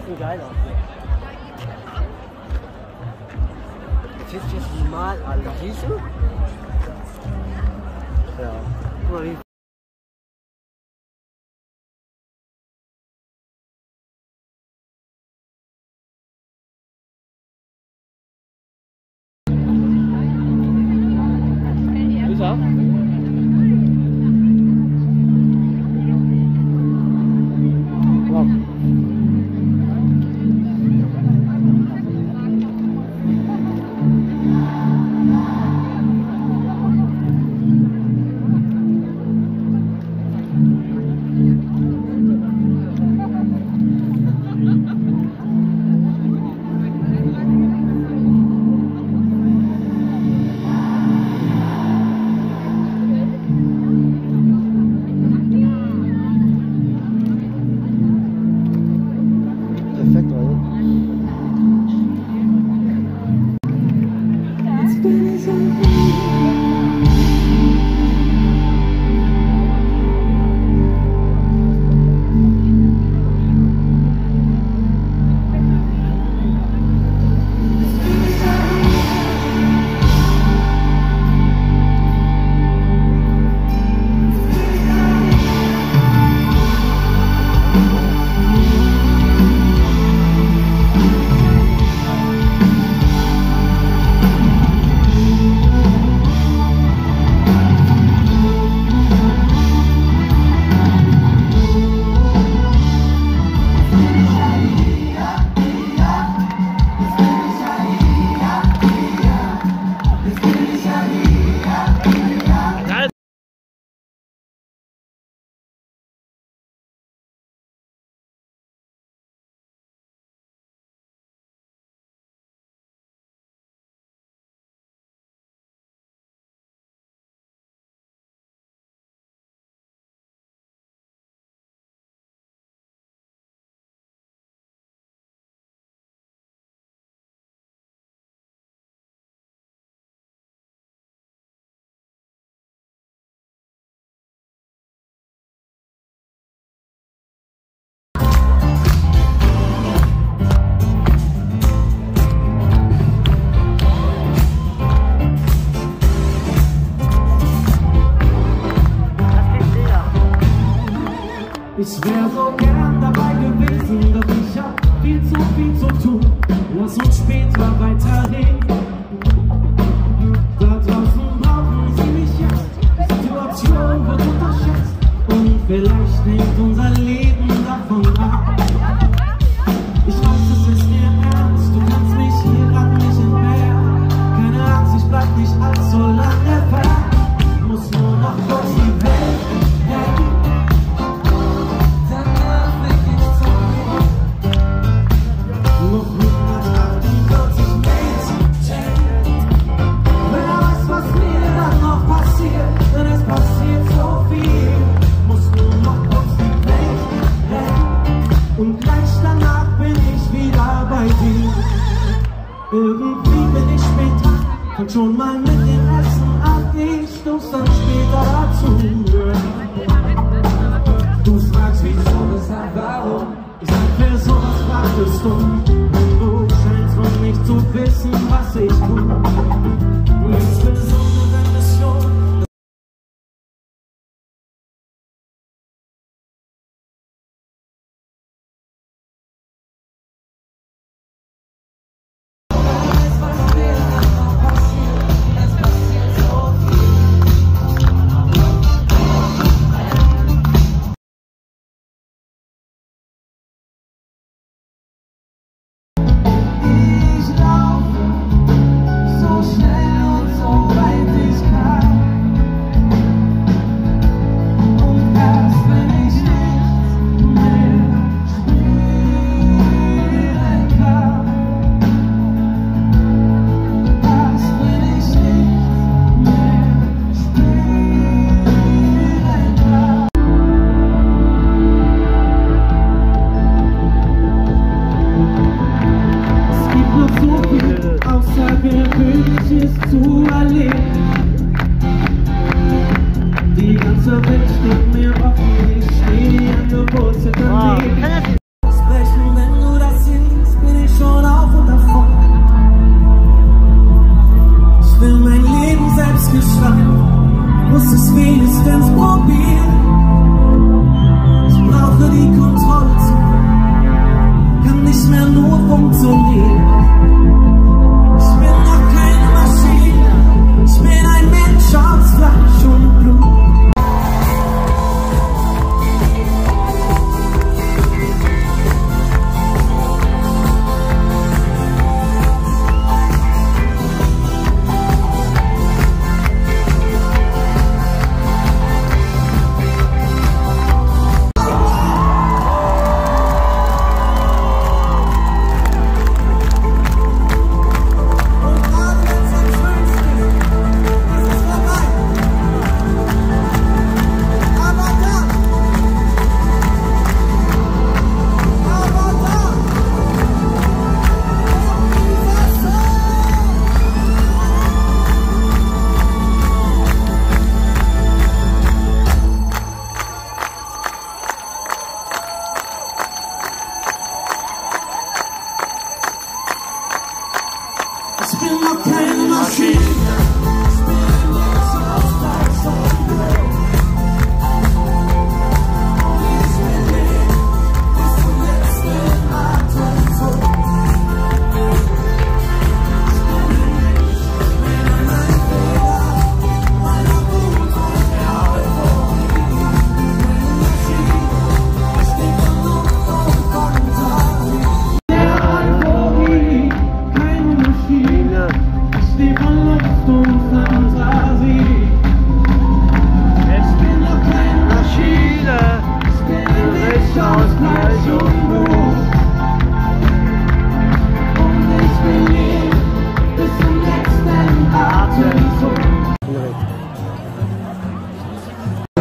schon geil aus. Jetzt ist jetzt mal alle, siehst du? Ja. Guck mal, wie ja. Perfekt, oder? Ich wär so gern dabei gewesen, doch ich hab viel zu tun. Lass uns später weiterreden. Da draußen brauchen sie mich jetzt. Die Situation wird unterschätzt. Und vielleicht hängt unser Leben davon ab. Ich weiß, es ist mir ernst. Du kannst mich hier grad nicht entbehren. Keine Angst, ich bleib nicht allzu lange fern. Muss nur noch kurz die Welt entdecken. Und gleich danach bin ich wieder bei dir. Irgendwie bin ich spät dran, fang schon mal mit dem Essen an. Ich stoß dann später dazu. Du fragst wieso, weshalb, warum? Ich sag, für sowas wartest du. Und du scheinst von nicht zu wissen, was ich tu. Nichts Besonderes.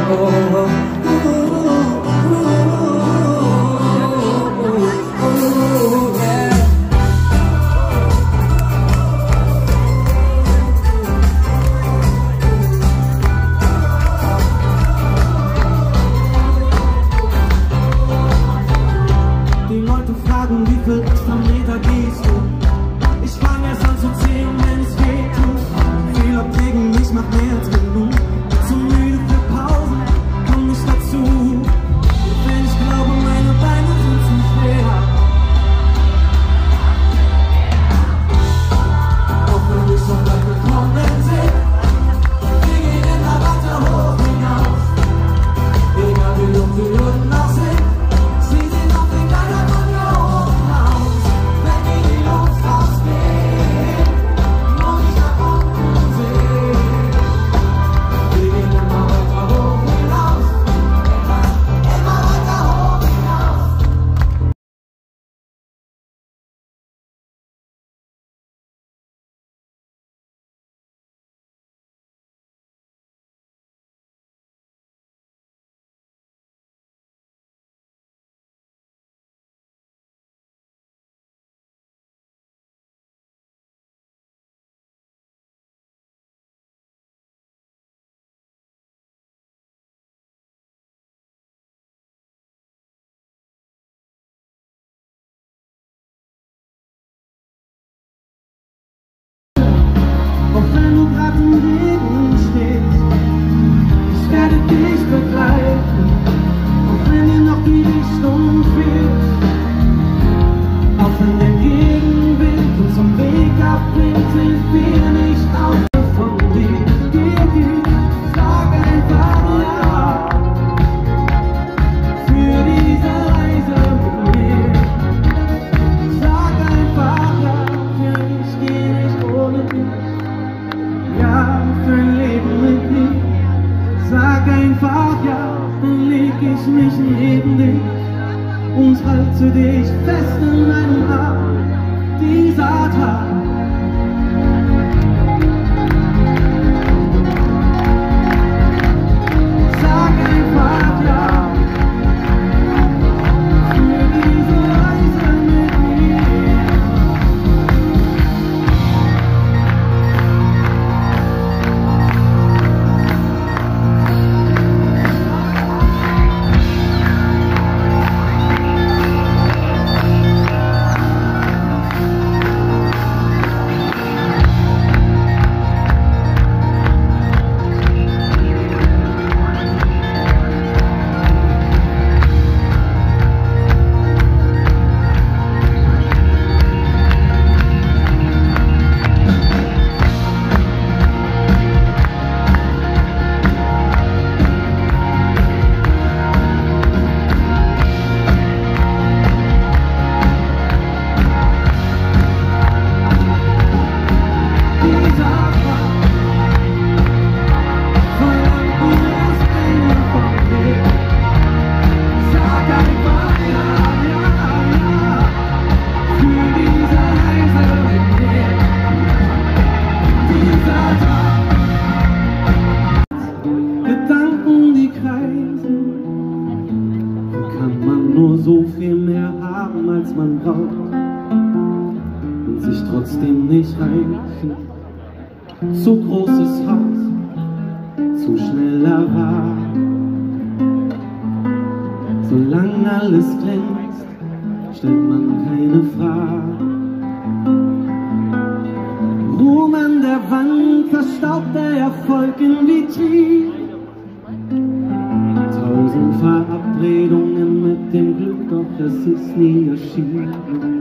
einfach ja, dann leg ich mich neben dich und halte dich fest in meinem Arm. Dieser Tag sag einfach ja für diese Reise mit mir. Gedanken, die kreisen, wo kann man nur so viel mehr haben, als man braucht und sich trotzdem nicht reichen. Zu großes Haus, zu schneller Wagen. Solange alles glänzt, stellt man keine Fragen. Ruhm an der Wand, verstaubt der Erfolg in Vitrinen. 1000 Verabredungen mit dem Glück, doch es ist nie erschienen.